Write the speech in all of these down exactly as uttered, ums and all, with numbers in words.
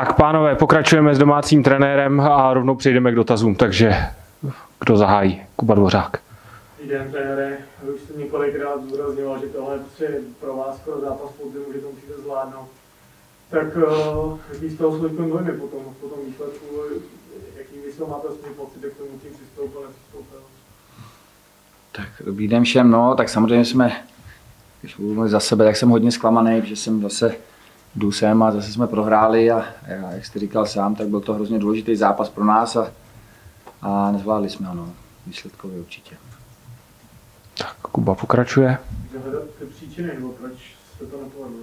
Tak, pánové, pokračujeme s domácím trenérem a rovnou přejdeme k dotazům, takže kdo zahájí? Kuba Dvořák. Dobrý den, trenére. Vy už jste několikrát zdůrazňoval, že tohle je pro vás skoro zápas podzimu, že to musíte zvládnout. Tak jaký z toho jsou teď dojmy po tom, po tom výsledku? Jaký vy z toho máte aspoň pocit, jak tomu tým přistoupil, nepřistoupil? Tak dobrý den všem, no, tak samozřejmě jsme, když budu mluvit za sebe, tak jsem hodně zklamaný, že jsem zase jdu sem a zase jsme prohráli a jak jste říkal sám, tak byl to hrozně důležitý zápas pro nás a, a nezvládli jsme ho, no, výsledkově určitě. Tak, Kuba pokračuje. Kde hledat ty příčiny, nebo proč se to nepovedlo?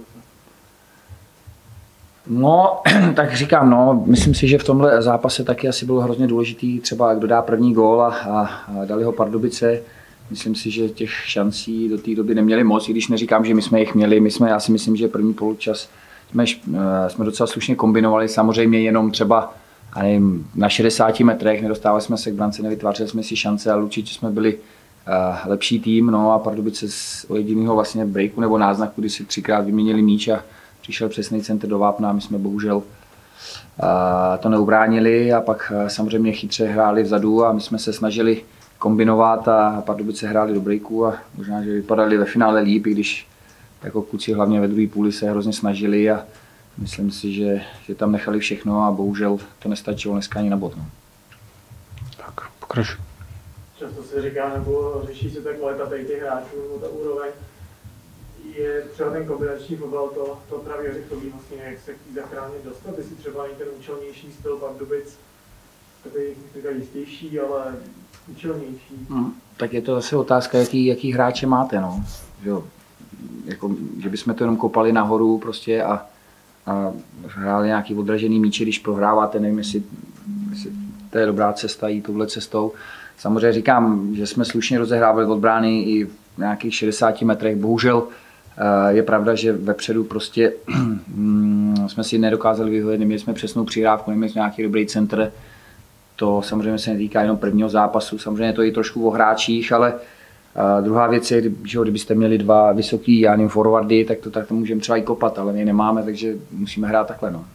No, tak říkám, no, myslím si, že v tomhle zápase taky asi bylo hrozně důležitý, třeba kdo dá první gól a, a, a dali ho Pardubice. Myslím si, že těch šancí do té doby neměli moc, i když neříkám, že my jsme jich měli. My jsme, já si myslím, že první poločas jsme, jsme docela slušně kombinovali, samozřejmě jenom třeba nevím, na šedesáti metrech, nedostávali jsme se k brance, nevytvářeli jsme si šance, ale určitě jsme byli uh, lepší tým. No a Pardubice z jediného vlastně breaku nebo náznaku, kdy si třikrát vyměnili míč a přišel přesný centr do vápna, my jsme bohužel uh, to neubránili a pak uh, samozřejmě chytře hráli vzadu a my jsme se snažili kombinovat a Pardubice hráli do breaku a možná, že vypadali ve finále líp, i když jako kluci hlavně ve druhé půli se hrozně snažili a myslím si, že, že tam nechali všechno a bohužel to nestačilo dneska ani na bod. No. Tak, pokračuj. Často se říká, nebo řeší se ta kvalita tady těch hráčů, nebo ta úroveň. Je třeba ten kombinační fotbal to, to právě řechový vlastně, jak se chtít zachránit dostat, jestli třeba není ten účelnější styl Pardubic, takový jistější, ale účelnější. Hmm, tak je to zase otázka, jaký, jaký hráče máte, no. Že, jako, že bychom to jenom kopali nahoru prostě a, a hráli nějaký odražený míče, když prohráváte, nevím, jestli, jestli to je dobrá cesta jít touhle cestou. Samozřejmě říkám, že jsme slušně rozehrávali od brány i v nějakých šedesáti metrech, bohužel je pravda, že vepředu prostě jsme si nedokázali vyhovět, neměli jsme přesnou přihrávku, neměli jsme nějaký dobrý centr. To samozřejmě se netýká jenom prvního zápasu, samozřejmě to je i trošku o hráčích, ale uh, druhá věc je, že kdybyste měli dva vysoký, já nevím, forwardy, tak to, tak to můžeme třeba i kopat, ale my je nemáme, takže musíme hrát takhle. No.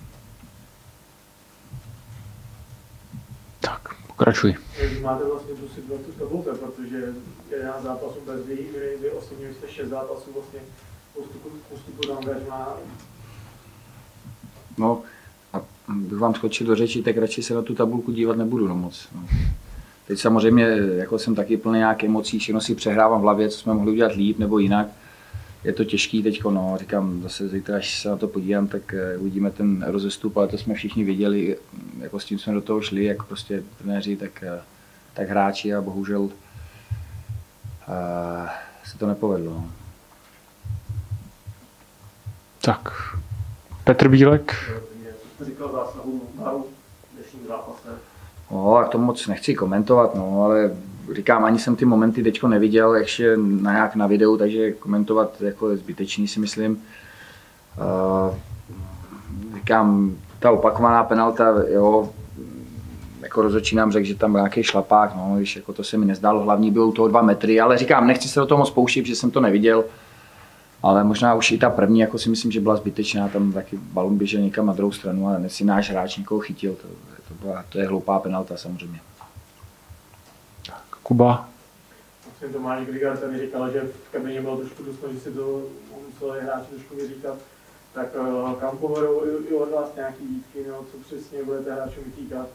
Tak, pokračuj. Jak máte vlastně tu situaci v tabulce, protože jedenáct zápasů bez výhry, vy osobně jste šest zápasů vlastně postupu, postupu do angažmá. No, a bych vám skočil do řeči, tak radši se na tu tabulku dívat nebudu no moc. No. Teď samozřejmě jako jsem taky plný nějakých emocí, všechno si přehrávám v hlavě, co jsme mohli udělat líp nebo jinak. Je to těžký teď, no, říkám, zase zítra, až se na to podívám, tak uvidíme ten rozestup, ale to jsme všichni viděli, jako s tím jsme do toho šli, jak prostě trenéři, tak, tak hráči a bohužel uh, se to nepovedlo. No. Tak, Petr Bílek. Jste říkal zásahu Baru v dnešním zápase. No, a to moc nechci komentovat, no, ale říkám, ani jsem ty momenty teďko neviděl, ještě na nějak na videu, takže komentovat jako je zbytečný, si myslím. Uh, říkám, ta opakovaná penalta, jo, jako rozhodčí nám řekl, že tam byl nějaký šlapák, no, když jako to se mi nezdálo, hlavní bylo u toho dva metry, ale říkám, nechci se do toho moc pouštět, protože jsem to neviděl. Ale možná už i ta první, jako si myslím, že byla zbytečná, tam taky balon běžel někam na druhou stranu a si náš hráč někoho chytil, to, to, byla, to je hloupá penalta samozřejmě. Tak, Kuba. Vlastně Tomáš Grigar tady říkal, že v kabině bylo trošku dusno, že si to museli hráči trošku vyříkat. Tak kam povedou i od vás nějaký výtky, no, co přesně budete hráčům vytýkat?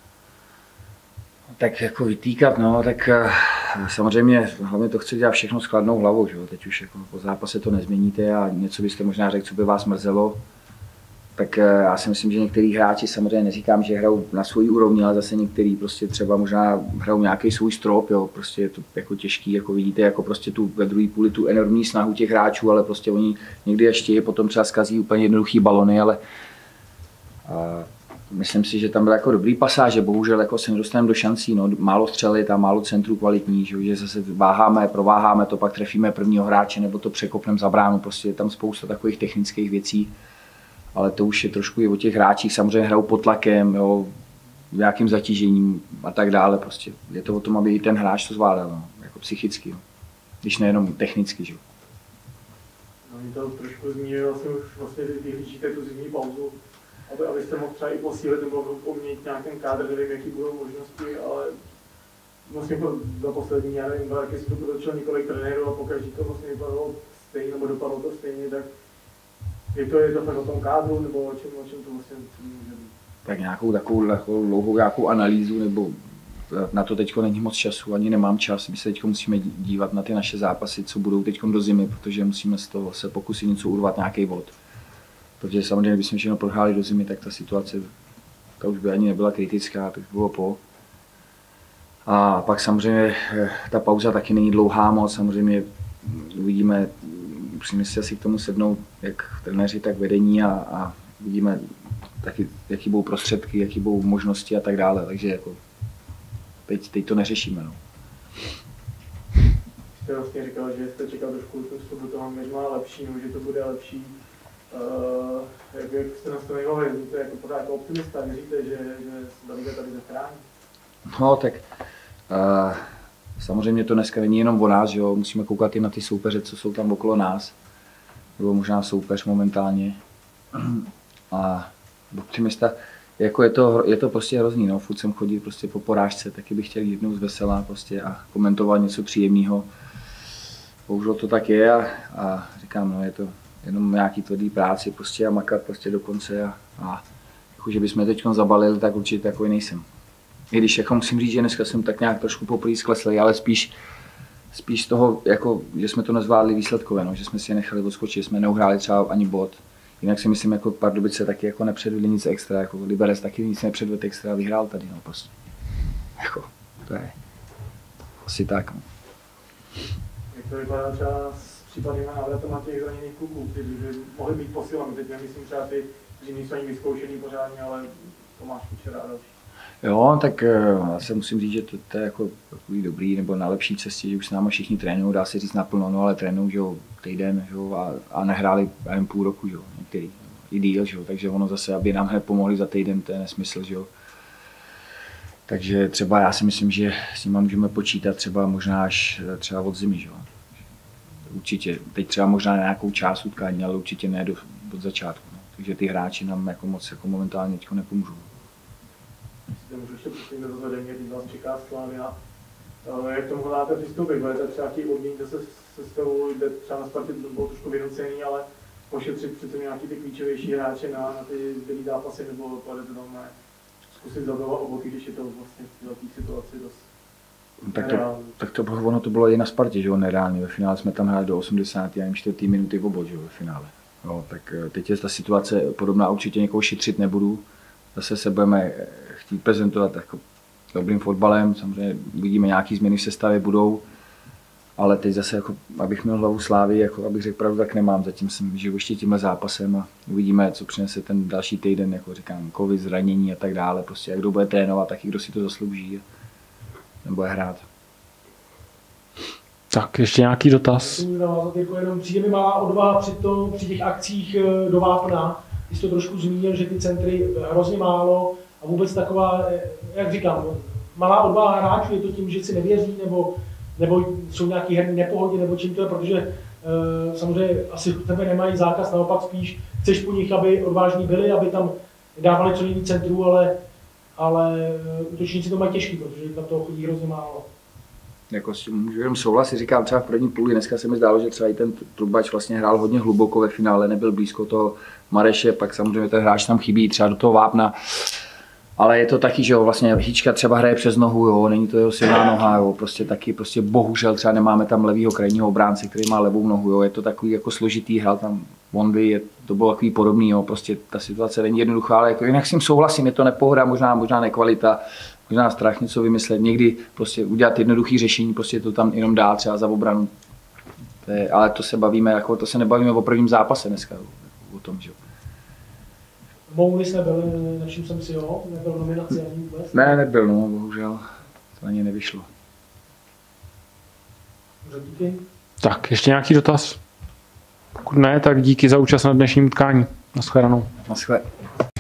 Tak jako vytýkat, no, tak samozřejmě hlavně to chce dělat všechno s chladnou hlavou, že jo? Teď už jako po zápase to nezměníte a něco byste možná řekl, co by vás mrzelo. Tak já si myslím, že některý hráči, samozřejmě neříkám, že hrajou na svojí úrovni, ale zase některý prostě třeba možná hrajou nějaký svůj strop, jo? Prostě je to jako těžký, jako vidíte, jako prostě tu ve druhé půli tu enormní snahu těch hráčů, ale prostě oni někdy ještě potom třeba zkazí úplně jednoduchý balony, ale a myslím si, že tam byly jako dobrý pasáže, bohužel jako se nedostaneme do šancí, no, málo střely, tam málo centrů kvalitní, že, že zase váháme, prováháme to, pak trefíme prvního hráče nebo to překopneme za bránu, prostě je tam spousta takových technických věcí, ale to už je trošku i o těch hráčích, samozřejmě hrajou pod tlakem, jo, nějakým zatížením a tak dále, prostě je to o tom, aby i ten hráč to zvládal, no, jako psychicky, no, když nejenom technicky, že. No, to trošku zmínil, vlastně už vlastně vyhlížíte tu zimní pauzu. aby, abyste mohl třeba i posílit nebo umět nějak ten kádr, nevím, jaký budou možnosti, ale vlastně za poslední, já nevím, jak jestli to potočilo několik trenérů a pokaždé to vlastně vypadalo stejně, nebo dopadlo to stejně, tak je to, je to fakt o tom kádru, nebo o čem, o čem to vlastně může být? Tak nějakou takovou, takovou dlouhou nějakou analýzu, nebo na to teď není moc času, ani nemám čas, my se teď musíme dívat na ty naše zápasy, co budou teď do zimy, protože musíme z toho se pokusit něco urvat, nějaký bod. Protože samozřejmě, když jsme všechno prohráli do zimy, tak ta situace, ta už by ani nebyla kritická, to už bylo po. A pak samozřejmě ta pauza taky není dlouhá moc, samozřejmě uvidíme, musíme si asi k tomu sednout, jak trenéři, tak vedení a, a uvidíme taky, jaký budou prostředky, jaký budou možnosti a tak dále, takže jako teď, teď to neřešíme. No. Jste vlastně říkal, že jste čekal trošku tu vstupu toho možná lepší, že to bude lepší. Uh, jak, jak jste nastavili, to jako pořád jako optimista, věříte, že, že se Liga tady zachrání? No tak uh, samozřejmě to dneska není jenom o nás, že jo? Musíme koukat i na ty soupeře, co jsou tam okolo nás. Nebo možná soupeř momentálně. A optimista, jako je to, je to prostě hrozný, no. Furt jsem chodil prostě po porážce, taky bych chtěl jít jednou zveselá prostě a komentovat něco příjemného. Bohužel to tak je a, a říkám, no je to jenom nějaký tvrdý práci prostě a makat prostě do konce a, a jako, že bychom teď zabalili, tak určitě takový nejsem. I když jako musím říct, že dneska jsem tak nějak trošku poprvé skleslej, ale spíš, spíš z toho, jako, že jsme to nezvládli výsledkově, no, že jsme si je nechali odskočit, že jsme neuhráli třeba ani bod. Jinak si myslím, jako Pardubice taky jako nepředvedli nic extra, jako Liberec taky nic nepředvedl extra a vyhrál tady, no prostě. Jako, to je asi tak. No. Jak to vypadá třeba s případnými návratama těch zraněných kluků, kteří by mohli být posilami, teď nemyslím třeba ty, kteří nejsou ani vyzkoušený pořádně, ale Tomáš Kučera a další. Jo, tak já se musím říct, že to, to je jako takový dobrý, nebo na lepší cestě, že už s náma všichni trénují, dá se říct naplno, no, ale trénují, že jo, týden, že jo, a, a nehráli jen půl roku, že jo, některý, i díl, že jo, takže ono zase, aby nám hned pomohli za týden, to je nesmysl, že jo. Takže třeba já si myslím, že s nimi můžeme počítat třeba možná až třeba od zimy, že jo. Určitě, teď třeba možná na nějakou část utkání, ale určitě ne do, od začátku, no. Takže ty hráči nám jako moc jako momentálně teďko nepomůžou. Jestli můžu ještě poslední rozhodení, když vás čeká Slavia. Jak tomu hodláte přistoupit? Budete třeba chtít odměnit se sestavou, jde třeba na Spartě, to bylo trošku vynucený, ale pošetřit přece nějaký ty klíčovější hráče na, na ty zbylý zápasy, nebo pojďte tam ne, zkusit zabývat oboky, když je to vlastně v této situaci dost tak to, tak to bylo, ono to bylo i na Spartě, že jo, nereálně. Ve finále jsme tam hráli do osmdesáté a čtvrté minuty v obod, že jo, ve finále. Jo, tak teď je ta situace podobná, určitě někoho šetřit nebudu. Zase se budeme chtít prezentovat jako dobrým fotbalem, samozřejmě vidíme nějaký změny v sestavě budou, ale teď zase, jako, abych měl hlavu Slávy, jako, abych řekl pravdu, tak nemám, zatím jsem žiju ještě tímhle zápasem a uvidíme, co přinese ten další týden, jako říkám, covid, zranění a tak dále, prostě jak kdo bude trénovat, tak i kdo si to zaslouží a nebude hrát. Tak, ještě nějaký dotaz? Jako jenom přijde mi malá odvaha při, to, při těch akcích do Vápna. Ty jsi to trošku zmínil, že ty centry hrozně málo a vůbec taková, jak říkám, malá odvaha hráčů, je to tím, že si nevěří, nebo, nebo jsou nějaký herní nepohodě, nebo čím to je, protože e, samozřejmě asi tebe nemají zákaz, naopak spíš chceš po nich, aby odvážní byli, aby tam dávali co nejvíc centrů, ale, ale útočníci to mají těžký, protože tam toho chodí hrozně málo. Jako s tím můžu jenom souhlasit, říkám třeba v první půli, dneska se mi zdálo, že třeba i ten Trubač vlastně hrál hodně hluboko ve finále, nebyl blízko toho Mareše, pak samozřejmě ten hráč tam chybí, třeba do toho Vápna. Ale je to taky, že jo, vlastně Hýčka třeba hraje přes nohu, jo, není to jeho silná noha, jo, prostě taky, prostě bohužel třeba nemáme tam levýho krajního obránce, který má levou nohu, jo, je to takový jako složitý, hrál tam Vondy, je, to bylo takový podobný, jo, prostě ta situace není jednoduchá, ale jako jinak s tím souhlasím, je to nepohoda, možná, možná nekvalita, možná strach něco vymyslet, někdy prostě udělat jednoduché řešení, prostě to tam jenom dát třeba za obranu, to je, ale to se bavíme, jako, to se nebavíme o prvním zápase dneska, o tom, že jo. Moulis nebyl, nevšiml jsem si ho, nebyl nominaci ani vůbec? Ne, nebyl, no, bohužel, to ani nevyšlo. Díky. Tak, ještě nějaký dotaz? Pokud ne, tak díky za účast na dnešním utkání. Naschledanou. Naschle.